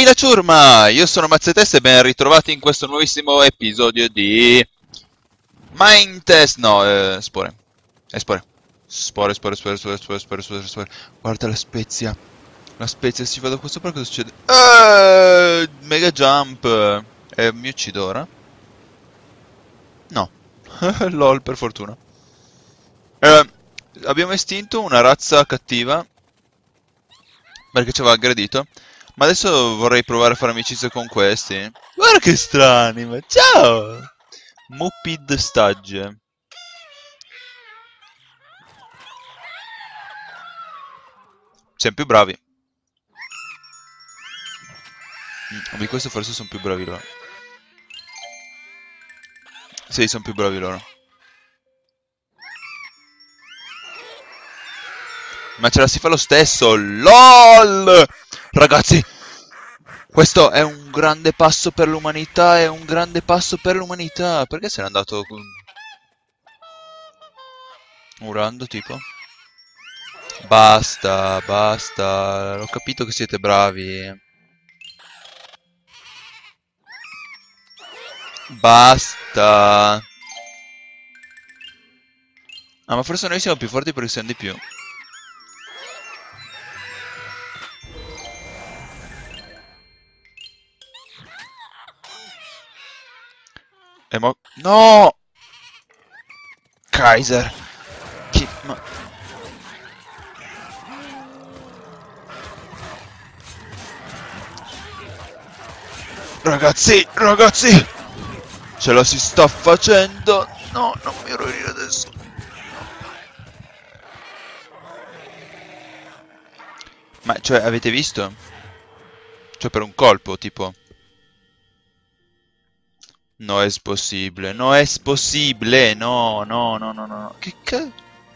Ehi la ciurma! Io sono Mazzetest e ben ritrovati in questo nuovissimo episodio di Mind Test. No, spore. Spore. Spore. Guarda la spezia. La spezia si va da qua sopra, cosa succede? Mega jump. Mi uccido ora? No. LOL, per fortuna. Eh, Abbiamo estinto una razza cattiva perché ci aveva aggredito. Ma adesso vorrei provare a fare amicizia con questi. Guarda che strani, ma ciao! Mupid Stagge. Siamo più bravi. Di questo forse sono più bravi loro. Sì, sono più bravi loro. Ma ce la si fa lo stesso. LOL! Ragazzi, questo è un grande passo per l'umanità. È un grande passo per l'umanità. Perché se n'è andato urlando tipo? Basta, basta. Ho capito che siete bravi. Basta. Ah, ma forse noi siamo più forti perché siamo di più. No! Kaiser. Ma... Ragazzi! Ce la si sta facendo! No, non mi morire adesso. Ma, cioè, avete visto? Cioè, per un colpo, tipo... No es possibile, no es possibile, no. Che cazzo?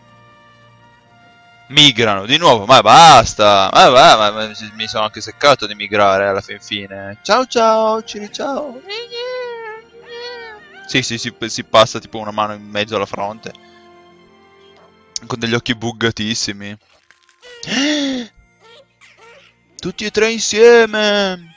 Migrano, di nuovo, ma basta! Ma va, mi sono anche seccato di migrare alla fin fine. Ciao, ciao. Sì, si passa tipo una mano in mezzo alla fronte. Con degli occhi buggatissimi. Tutti e tre insieme!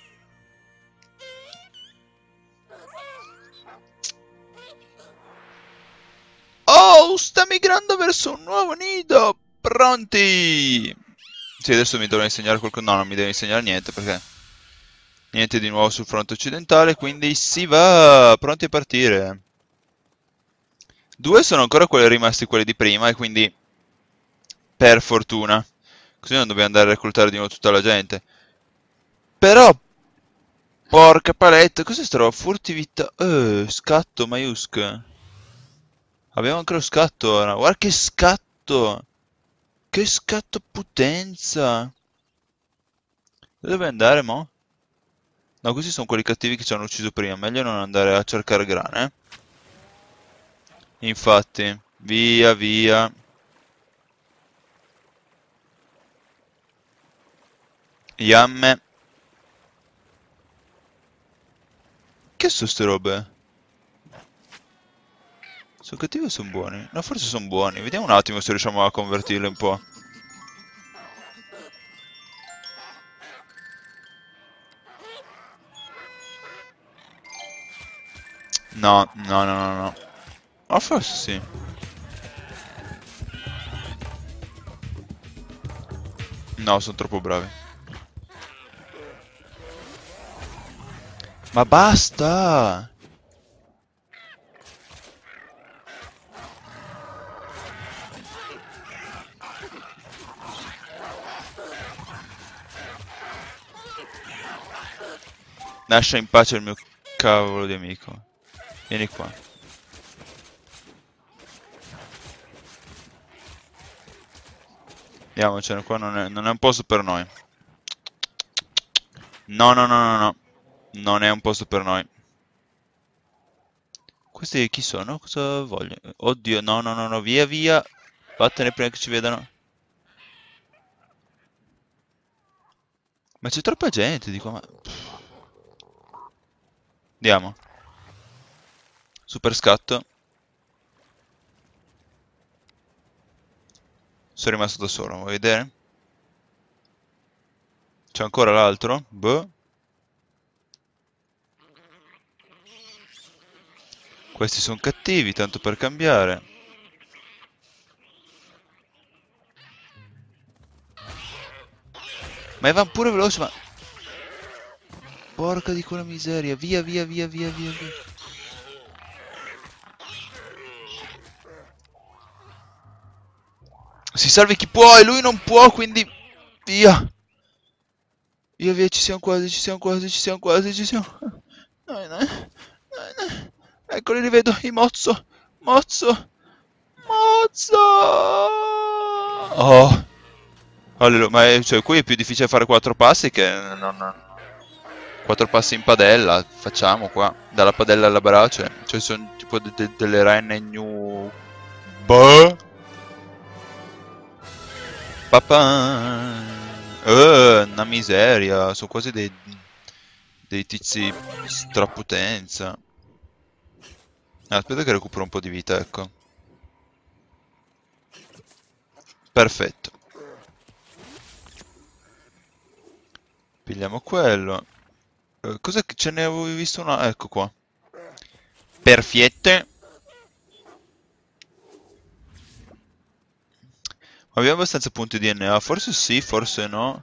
Oh, sta migrando verso un nuovo nido! Pronti! Sì, adesso mi dovrà insegnare qualcosa. No, non mi deve insegnare niente perché... Niente di nuovo sul fronte occidentale, quindi si va! Pronti a partire. Due sono ancora rimasti quelli di prima e quindi... Per fortuna. Così non dobbiamo andare a reclutare di nuovo tutta la gente. Però... Porca paletta, cos'è sta roba? Furtività... scatto maiusco. Abbiamo ancora lo scatto ora. Guarda che scatto! Che scatto potenza! Dove andare, mo? No, questi sono quelli cattivi che ci hanno ucciso prima. Meglio non andare a cercare grane. Infatti, via. Yamme. Che sono ste robe? Sono cattivi o sono buoni? No, forse sono buoni. Vediamo un attimo se riusciamo a convertirli un po'. No. Ma forse sì. No, sono troppo bravi. Ma basta! Lascia in pace il mio cavolo di amico. Vieni qua. Andiamocene, qua non è un posto per noi. No. Non è un posto per noi. Questi chi sono? Cosa vogliono? Oddio, no, via. Vattene prima che ci vedano. Ma c'è troppa gente, dico, ma... Andiamo. Super scatto. Sono rimasto da solo, vuoi vedere? C'è ancora l'altro? Boh. Questi sono cattivi, tanto per cambiare. Ma vanno pure veloci, ma... Porca di quella miseria, via, via, via, via, via, via. Si salvi chi può e lui non può, quindi... Via. Via, via, ci siamo quasi, ci siamo quasi, ci siamo quasi, ci siamo... No, no, no, no. Eccoli, li vedo, i Mozzo. Mozzo. Mozzo. Oh. Allora, ma cioè, qui è più difficile fare 4 passi che non... 4 passi in padella, facciamo qua, dalla padella alla brace. Cioè sono tipo delle renne new... Boh. Papà. Una miseria, sono quasi dei tizi strapotenza. Aspetta che recupero un po' di vita, ecco. Perfetto. Pigliamo quello. Cos'è che ce ne avevo visto una? Ecco qua. Perfette. Abbiamo abbastanza punti DNA. Forse sì, forse no.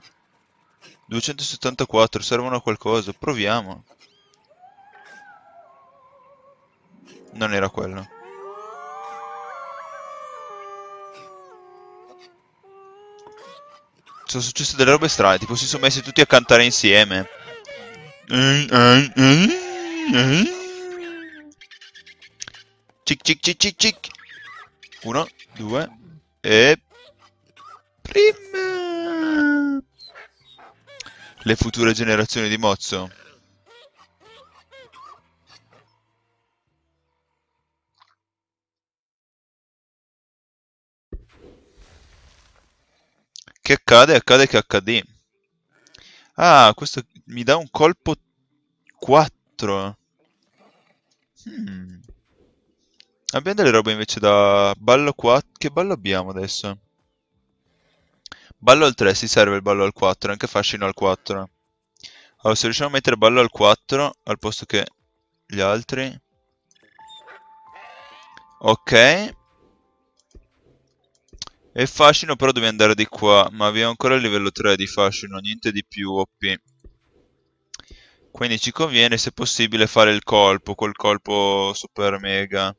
274, servono a qualcosa. Proviamo. Non era quello. Sono successe delle robe strane, tipo si sono messi tutti a cantare insieme. Cic cic cic cic cic. 1, 2 e... Prima! Le future generazioni di Mozzo. Che accade? Accade che HD. Ah, questo mi dà un colpo 4. Abbiamo delle robe invece da ballo 4. Che ballo abbiamo adesso? Ballo al 3, si serve il ballo al 4, anche fascino al 4. Allora, se riusciamo a mettere ballo al 4 al posto che gli altri. Ok. E fascino però devi andare di qua, ma abbiamo ancora il livello 3 di fascino, niente di più OP. Quindi ci conviene se possibile fare il colpo, col colpo super mega.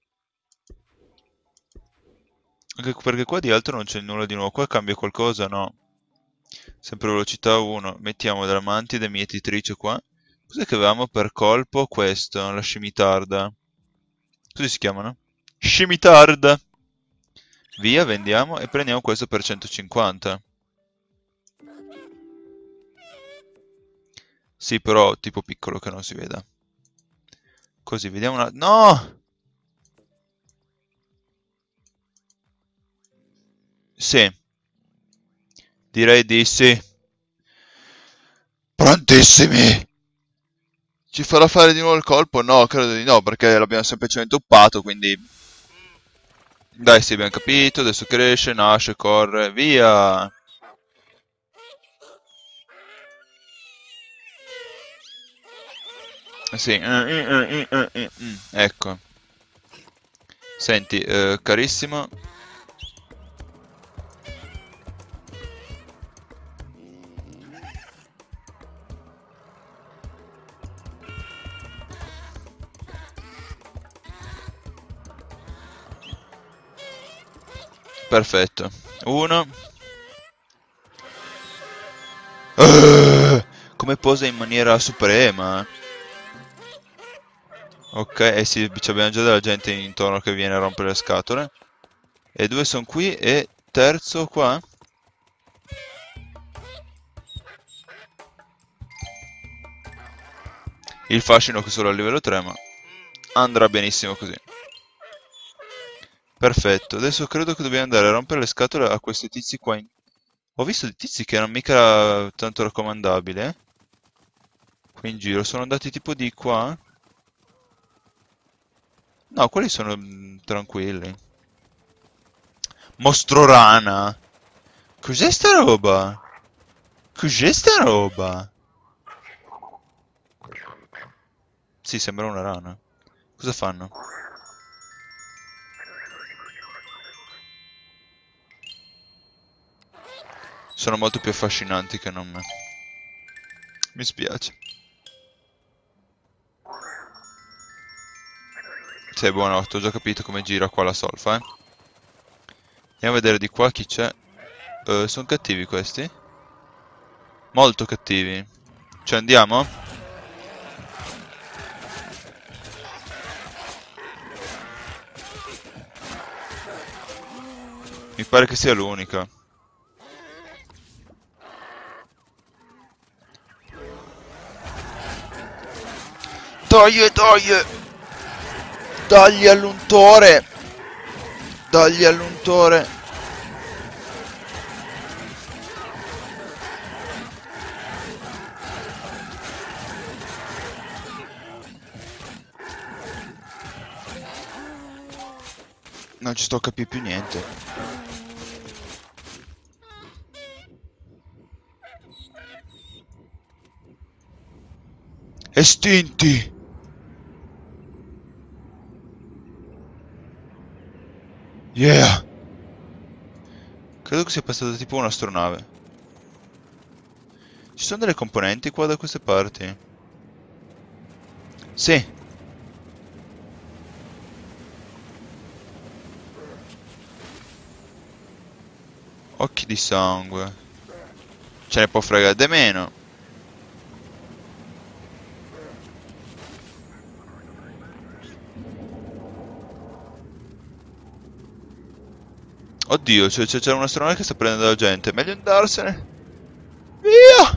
Anche perché qua di altro non c'è nulla di nuovo, qua cambia qualcosa, no? Sempre velocità 1, mettiamo della mantide mietitrice qua. Cos'è che avevamo per colpo? Questo, la scimitarda. Così si chiamano? Scimitarda! Via, vendiamo e prendiamo questo per 150. Sì, però tipo piccolo che non si veda. Così, vediamo una... No! Sì. Direi di sì. Prontissimi! Ci farà fare di nuovo il colpo? No, credo di no, perché l'abbiamo semplicemente uppato, quindi... Dai, sì, abbiamo capito, adesso cresce, nasce, corre, via! Sì, ecco. Senti, carissimo. Perfetto. Uno. Come posa in maniera suprema. Ok, eh sì, abbiamo già della gente intorno che viene a rompere le scatole. E due sono qui e terzo qua. Il fascino che solo a livello 3, ma andrà benissimo così. Perfetto, adesso credo che dobbiamo andare a rompere le scatole a questi tizi qua. Ho visto dei tizi che erano mica tanto raccomandabili, eh? Qui in giro, sono andati tipo di qua. No, quelli sono tranquilli. Mostro rana! Cos'è sta roba? Cos'è sta roba? Sì, sembra una rana. Cosa fanno? Sono molto più affascinanti che non me. Mi spiace. Sei buonotto, ho già capito come gira qua la solfa, eh. Andiamo a vedere di qua chi c'è. Sono cattivi questi? Molto cattivi. Cioè andiamo? Mi pare che sia l'unica. Togli, togli! Dagli all'untore! Dagli all'untore! Non ci sto a capire più niente. Estinti! Yeah! Credo che sia passata tipo un'astronave. Ci sono delle componenti qua da queste parti? Sì. Occhi di sangue. Ce ne può fregare di meno. Oddio, c'è un'astronave che sta prendendo la gente. Meglio andarsene. Via!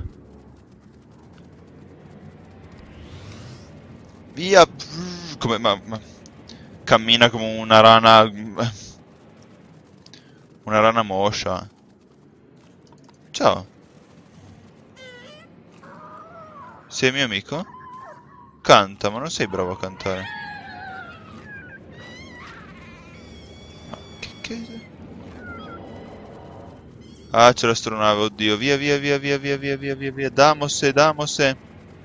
Via! Come, ma cammina come una rana. Una rana moscia. Ciao. Sei mio amico? Canta, ma non sei bravo a cantare. Ma che... Ah, c'è l'astronave, oddio. Via, via, via, via, via, via, via, via, via. Damose, damose.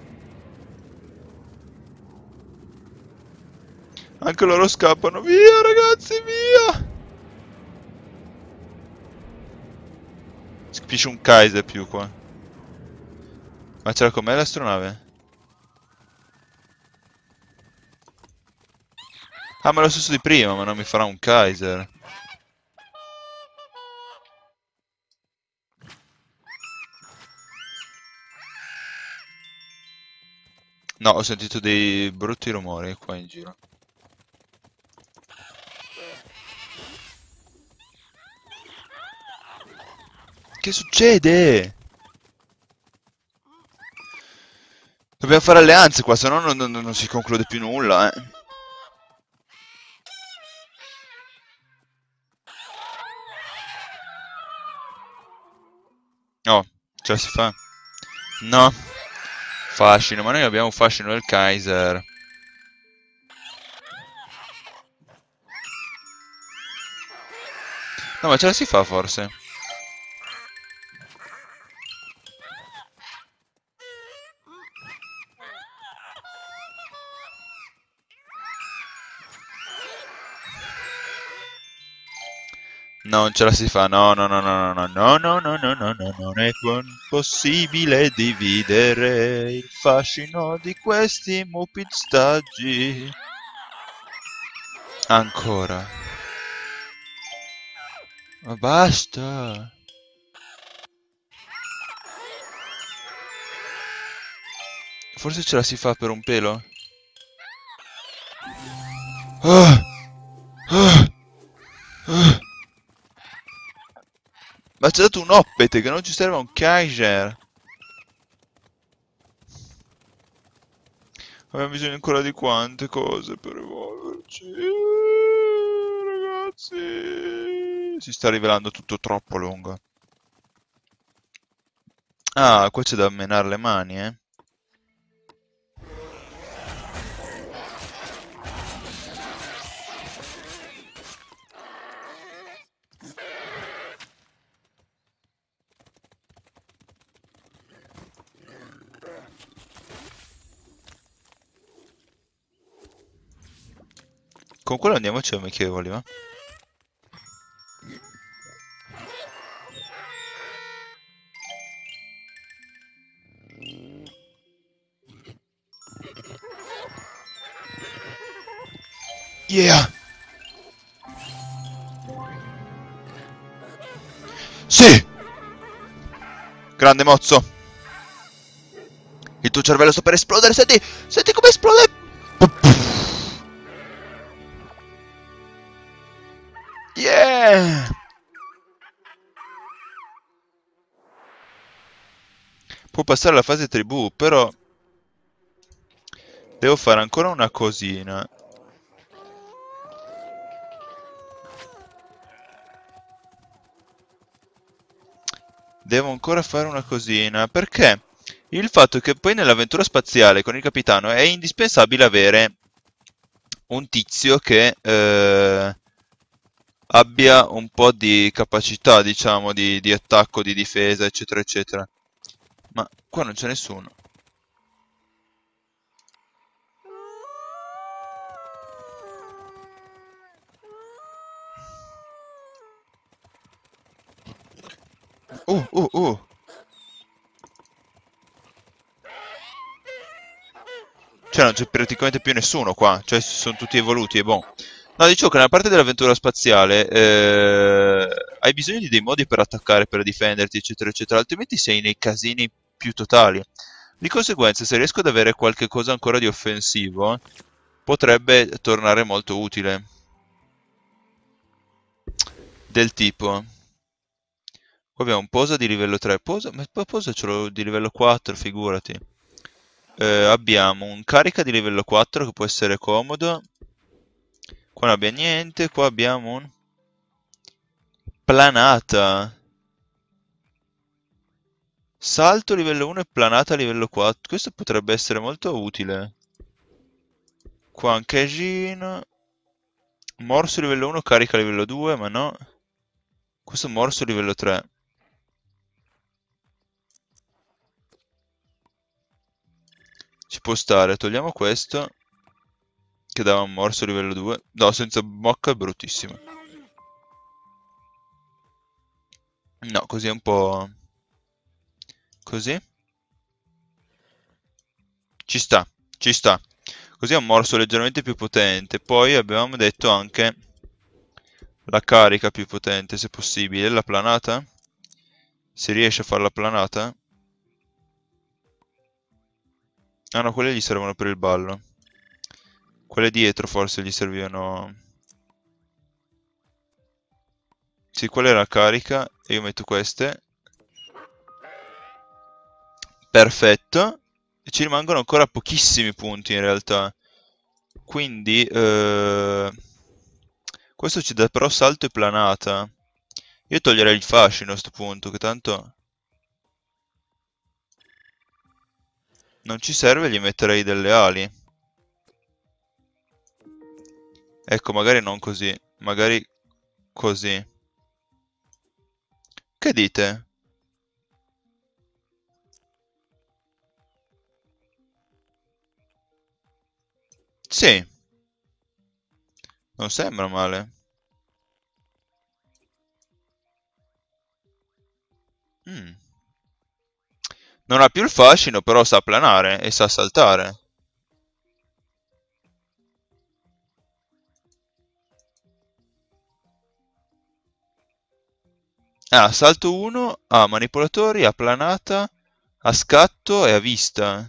Anche loro scappano. Via, ragazzi, via. Si capisce un Kaiser più qua. Ma c'era con me l'astronave? Ah, ma è lo stesso di prima, ma non mi farà un Kaiser. No, ho sentito dei brutti rumori qua in giro. Che succede? Dobbiamo fare alleanze qua, se no non si conclude più nulla, eh. Oh, ce la si fa? No. Fascino, ma noi abbiamo un fascino del Kaiser. No, ma ce la si fa forse? Non ce la si fa, no, no, no, no, no, no, no, no, no, no, no, non è possibile dividere il fascino di questi mupistaggi. Ancora. Ma basta. Forse ce la si fa per un pelo? Ah! Ah! Ah! Ma c'è dato un oppete che non ci serve un Kaiser. Abbiamo bisogno ancora di quante cose per evolverci. Ragazzi. Si sta rivelando tutto troppo lungo. Ah, qua c'è da menare le mani, eh. Con quello andiamoci amichevoli, va? Yeah! Sì! Grande mozzo! Il tuo cervello sta per esplodere, senti! Senti come esplode! Yeah! Può passare alla fase tribù, però devo fare ancora una cosina. Devo ancora fare una cosina, perché il fatto che poi nell'avventura spaziale con il capitano è indispensabile avere un tizio che abbia un po' di capacità, diciamo, di attacco, di difesa, eccetera, eccetera. Ma qua non c'è nessuno. Uh, uh, uh. Cioè non c'è praticamente più nessuno qua, cioè sono tutti evoluti e boh. No, dicevo che nella parte dell'avventura spaziale hai bisogno di dei modi per attaccare, per difenderti, eccetera, eccetera, altrimenti sei nei casini più totali. Di conseguenza, se riesco ad avere qualche cosa ancora di offensivo, potrebbe tornare molto utile. Del tipo, qua abbiamo un posa di livello 3, posa, ma poi posa ce l'ho di livello 4, figurati. Abbiamo un carica di livello 4 che può essere comodo. Qua non abbiamo niente, qua abbiamo un planata. Salto livello 1 e planata livello 4. Questo potrebbe essere molto utile. Qua un casino. Morso livello 1, carica livello 2, ma no. Questo morso livello 3. Ci può stare, togliamo questo. Che dava un morso livello 2. No, senza bocca è bruttissimo. No, così è un po'... Così? Ci sta, ci sta. Così è un morso leggermente più potente. Poi abbiamo detto anche la carica più potente, se possibile. La planata? Si riesce a fare la planata? Ah no, quelle gli servono per il ballo. Quelle dietro forse gli servivano... Sì, quella è la carica. E io metto queste. Perfetto. E ci rimangono ancora pochissimi punti in realtà. Quindi... questo ci dà però salto e planata. Io toglierei il fascino a sto punto, che tanto non ci serve, gli metterei delle ali. Ecco, magari non così, magari così. Che dite? Sì, non sembra male. Mm. Non ha più il fascino, però sa planare e sa saltare. Ah, salto 1, ha manipolatori, ha planata, ha scatto e ha vista.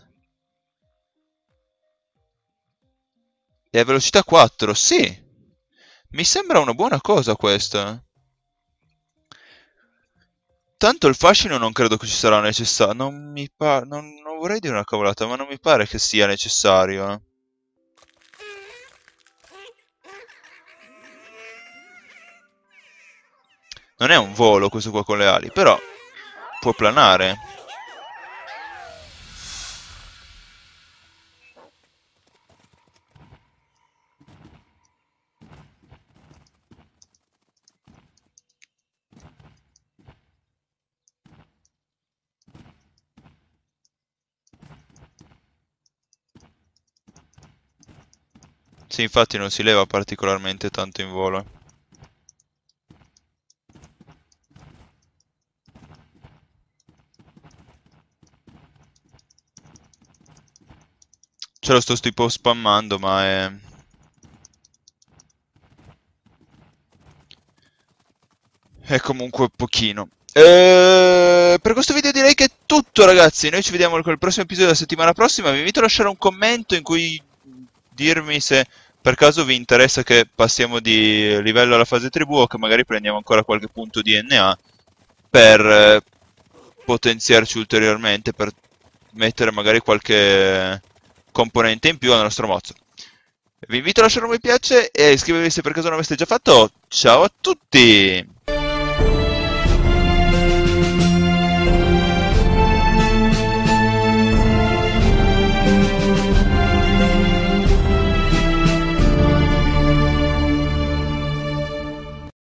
E a velocità 4, sì. Mi sembra una buona cosa questa. Tanto il fascino non credo che ci sarà necessario. Non mi pare. Non vorrei dire una cavolata, ma non mi pare che sia necessario. Non è un volo questo qua con le ali, però può planare. Sì, infatti non si leva particolarmente tanto in volo. Ce lo sto tipo spammando, ma è comunque pochino. Per questo video direi che è tutto, ragazzi. Noi ci vediamo con il prossimo episodio della settimana prossima. Vi invito a lasciare un commento in cui dirmi se per caso vi interessa che passiamo di livello alla fase tribù o che magari prendiamo ancora qualche punto di NA per potenziarci ulteriormente, per mettere magari qualche componente in più al nostro mozzo. Vi invito a lasciare un mi piace e iscrivervi se per caso non l'aveste già fatto. Ciao a tutti!